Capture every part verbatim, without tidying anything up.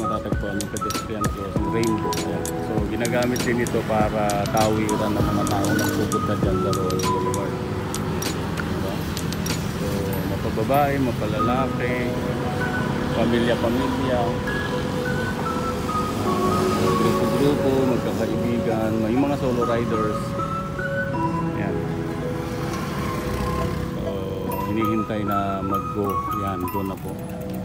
matatagpuan yung pedestrian crossing, rainbow. Ayan. So ginagamit din ito para tawiran ng mga tao na pupunta dyan sa Royal Boulevard. Diba? So mapababae, mapalalaki, pamilya-pamilya, uh, grupo-grupo, magkakaibigan, may mga solo riders. Ayan. So hinihintay na mag-go. Yan, go na po.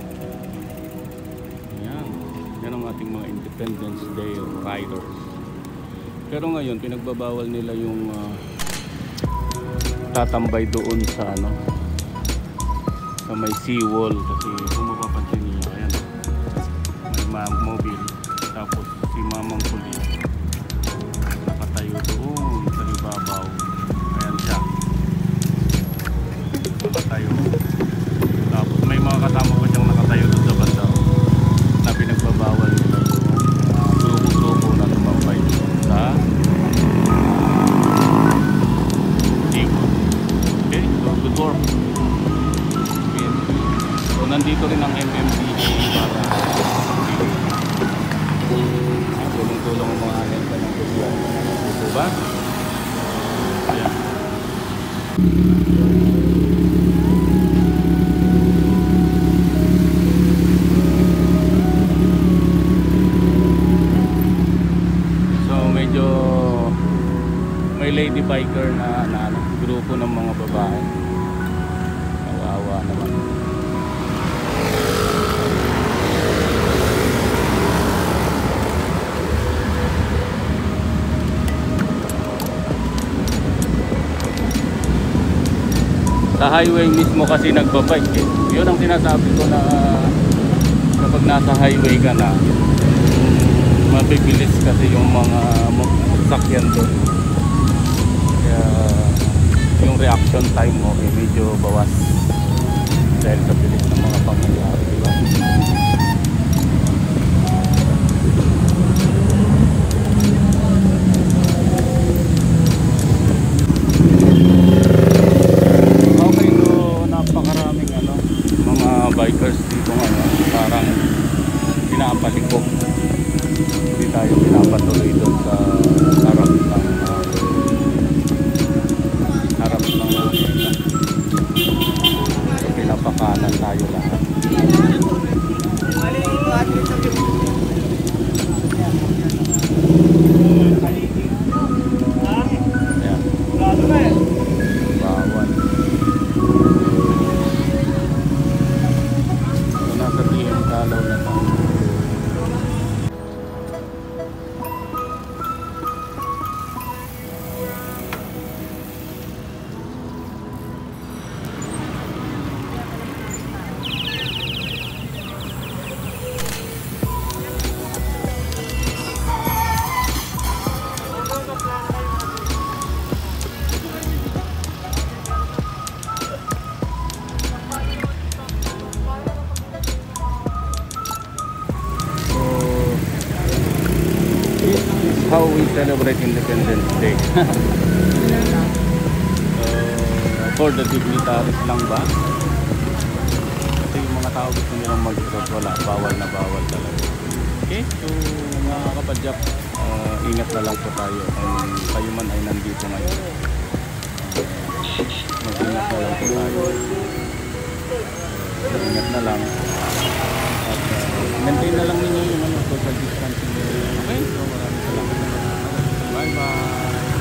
Yan. Yan ang ating mga Independence Day riders. Pero ngayon, pinagbabawal nila yung uh, tatambay doon sa ano, sa may seawall. Kasi kung mapapansin niyo, ayan, may mobile. Tapos si mamang pulis nakatayo doon sa ibabaw. Ayan siya. Nakatayo. Tapos may mga kasama pa siyang nakatayo doon sa banda na pinagbabawal nila yung uh, grupo-grupo na tumambay sa seawall. Okay, so good work. Okay. So nandito rin ang M M D A para tulong-tulong ang mga ahente ng gobyerno. Ito ba? Ayan. May lady biker na, na, na grupo ng mga babae. Kawawa naman. Sa highway mismo kasi nagbabike eh. Yun ang sinasabi ko na kapag nasa highway ka na, mabibilis kasi yung mga sakyan doon. Yung reaction time mo eh, medyo bawas dahil sa bilis ng mga pangyayari, diba? Okay, so napakaraming ano, mga bikers dito ngayon, parang pinapalikok. Hindi tayo pinapatuloy doon sa harap ng uh, harap ng so, pinapakanan tayo lahat. Ayan. Bawal. So, nasa T M Kalaw na tayo. How we celebrate Independence Day. uh, for the dignitaries lang ba? Kasi yung mga tao gusto nilang mag-irot, wala, bawal na bawal talaga. Okay, so mga kapadyak, uh, ingat na lang po tayo kung kayo man ay nandito ngayon. Uh, mag-ingat na lang po tayo. Ingat na lang. At uh, maintain na lang ninyo yung ano, social distancing. Okay, so maraming salamat. Bye bye.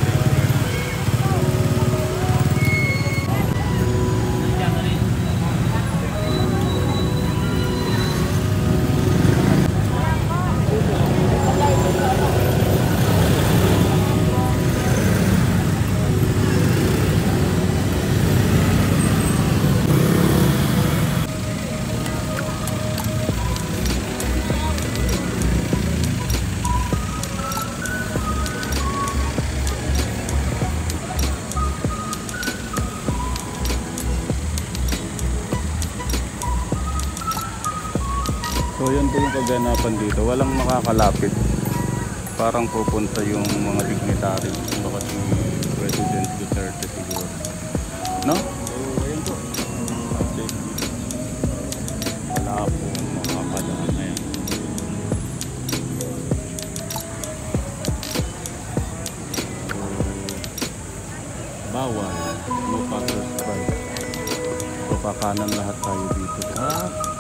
So yun po yung kaganapan dito, walang makakalapit. Parang pupunta yung mga dignitary, baka si President Duterte siguro, no? So ayun po, update. Wala po makapadaan. Ayan. kakanan lahat tayo dito sa